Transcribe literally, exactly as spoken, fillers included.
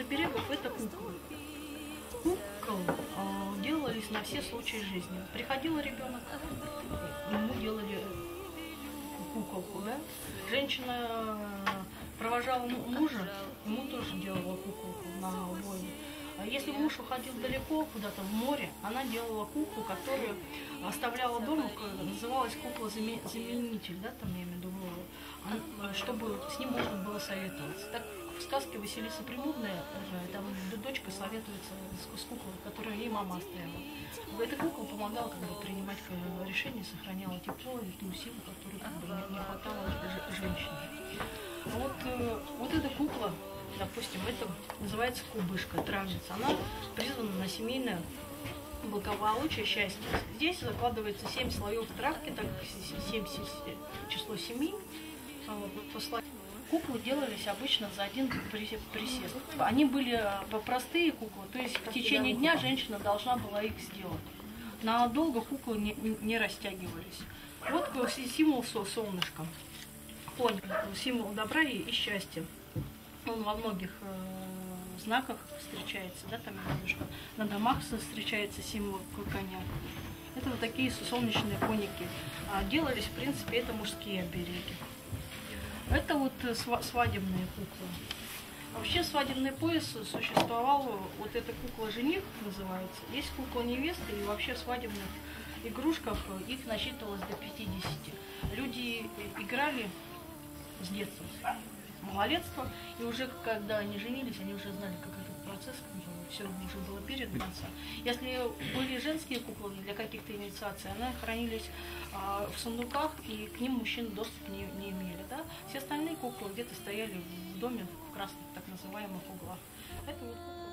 оберегов это куклы. Кукол э, делались на все случаи жизни. Приходил ребенок, ему делали куколку, да? Женщина провожала мужа, ему тоже делала куколку на войну. А если муж уходил далеко, куда-то в море, она делала куклу, которую оставляла дома, называлась кукла-заменитель, да, там я имею в виду, чтобы с ним можно было советоваться. Так в сказке Василиса Премудрая, там дочка советуется с куклой, которую ей мама оставила. Эта кукла помогала как бы принимать решения, сохраняла тепло и ту силу, которую как бы не хватало женщине. Вот, вот эта кукла, допустим, это называется кубышка, травница. Она призвана на семейное благополучие, счастье. Здесь закладывается семь слоев травки, так семь, число семи. Вот, куклы делались обычно за один присест. Они были простые куклы, то есть в течение дня женщина должна была их сделать. Надолго куклы не, не растягивались. Вот символ солнышка. Конь, символ добра и счастья. Он во многих э, знаках встречается, да, там немножко на домах встречается символ коня. Это вот такие солнечные коники. А делались, в принципе, это мужские обереги. Это вот свадебные куклы. Вообще свадебный пояс существовал, вот эта кукла жених называется. Есть кукла невесты, и вообще в свадебных игрушках их насчитывалось до пятидесяти. Люди играли с детства, малолетства, и уже когда они женились, они уже знали, как этот процесс, все уже было передано. Если были женские куклы для каких-то инициаций, они хранились а, в сундуках, и к ним мужчины доступ не, не имели. Да? Все остальные куклы где-то стояли в доме в красных так называемых углах. Это вот куклы.